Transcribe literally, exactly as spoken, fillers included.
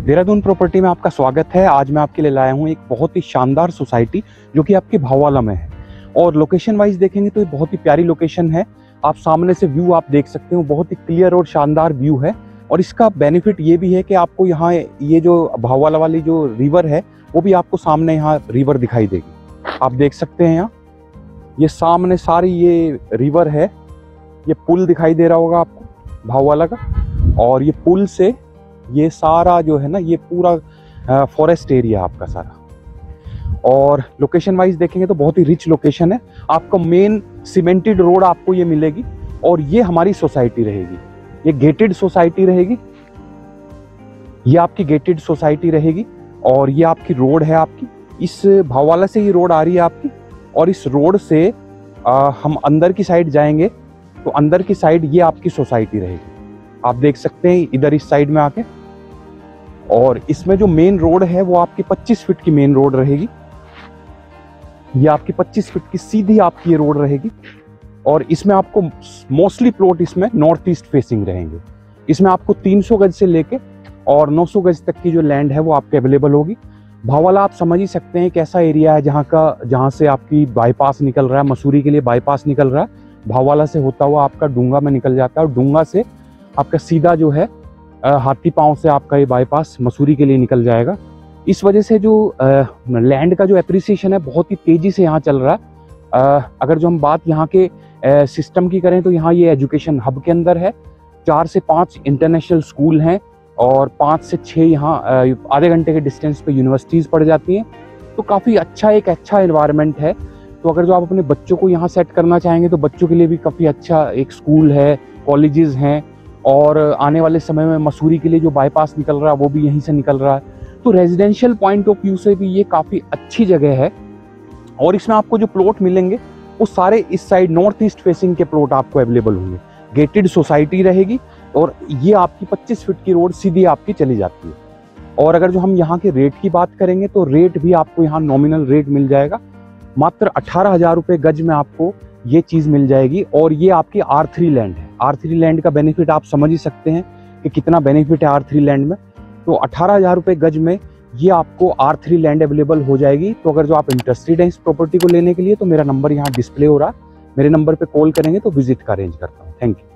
Dehradun property में आपका स्वागत है। आज मैं आपके लिए लाया हूँ एक बहुत ही शानदार सोसाइटी जो कि आपके भावाला में है। और लोकेशन वाइज देखेंगे तो ये बहुत ही प्यारी लोकेशन है। आप सामने से व्यू आप देख सकते हो, बहुत ही क्लियर और शानदार व्यू है। और इसका बेनिफिट ये भी है कि आपको यहाँ ये जो भावाला वाली जो रिवर है वो भी आपको सामने यहाँ रिवर दिखाई देगी। आप देख सकते हैं यहाँ ये सामने सारी ये रिवर है। ये पुल दिखाई दे रहा होगा आपको भावाला का, और ये पुल से ये सारा जो है ना ये पूरा फॉरेस्ट एरिया आपका सारा। और लोकेशन वाइज देखेंगे तो बहुत ही रिच लोकेशन है। आपको मेन सीमेंटेड रोड आपको ये मिलेगी और ये हमारी सोसाइटी रहेगी। ये गेटेड सोसाइटी रहेगी, ये आपकी गेटेड सोसाइटी रहेगी। और ये आपकी रोड है आपकी, इस भावाला से ये रोड आ रही है आपकी। और इस रोड से आ, हम अंदर की साइड जाएंगे तो अंदर की साइड ये आपकी सोसाइटी रहेगी। आप देख सकते हैं इधर इस साइड में आके। और इसमें जो मेन रोड है वो आपकी पच्चीस फीट की मेन रोड रहेगी। ये आपकी पच्चीस फीट की सीधी आपकी ये रोड रहेगी। और इसमें आपको मोस्टली प्लॉट इसमें नॉर्थ ईस्ट फेसिंग रहेंगे। इसमें आपको तीन सौ गज से लेके और नौ सौ गज तक की जो लैंड है वो आपके अवेलेबल होगी। भावाला आप समझ ही सकते हैं कैसा एरिया है, जहाँ का जहाँ से आपकी बाईपास निकल रहा है, मसूरी के लिए बाईपास निकल रहा है। भावाला से होता हुआ आपका डूंगा में निकल जाता है और डूंगा से आपका सीधा जो है हाथी पांव से आपका ये बाईपास मसूरी के लिए निकल जाएगा। इस वजह से जो लैंड का जो एप्रिसिएशन है बहुत ही तेजी से यहाँ चल रहा है। आ, अगर जो हम बात यहाँ के आ, सिस्टम की करें तो यहाँ ये एजुकेशन हब के अंदर है। चार से पाँच इंटरनेशनल स्कूल हैं और पाँच से छः यहाँ आधे घंटे के डिस्टेंस पे यूनिवर्सिटीज़ पड़ जाती हैं। तो काफ़ी अच्छा एक अच्छा एनवायरनमेंट है। तो अगर जो आप अपने बच्चों को यहाँ सेट करना चाहेंगे तो बच्चों के लिए भी काफ़ी अच्छा एक स्कूल है, कॉलेजेस हैं। और आने वाले समय में मसूरी के लिए जो बाईपास निकल रहा है वो भी यहीं से निकल रहा है। तो रेजिडेंशियल पॉइंट ऑफ व्यू से भी ये काफ़ी अच्छी जगह है। और इसमें आपको जो प्लॉट मिलेंगे वो सारे इस साइड नॉर्थ ईस्ट फेसिंग के प्लॉट आपको अवेलेबल होंगे। गेटेड सोसाइटी रहेगी और ये आपकी पच्चीस फीट की रोड सीधी आपकी चली जाती है। और अगर जो हम यहाँ के रेट की बात करेंगे तो रेट भी आपको यहाँ नॉमिनल रेट मिल जाएगा। मात्र अठारह हजार रुपये गज में आपको ये चीज़ मिल जाएगी। और ये आपकी आर थ्री लैंड है। आर थ्री लैंड का बेनिफिट आप समझ ही सकते हैं कि कितना बेनिफिट है आर थ्री लैंड में। तो अठारह हजार रुपये गज में ये आपको आर थ्री लैंड अवेलेबल हो जाएगी। तो अगर जो आप इंटरेस्टेड हैं इस प्रॉपर्टी को लेने के लिए तो मेरा नंबर यहाँ डिस्प्ले हो रहा है, मेरे नंबर पे कॉल करेंगे तो विजिट का अरेंज करता हूँ। Thank you.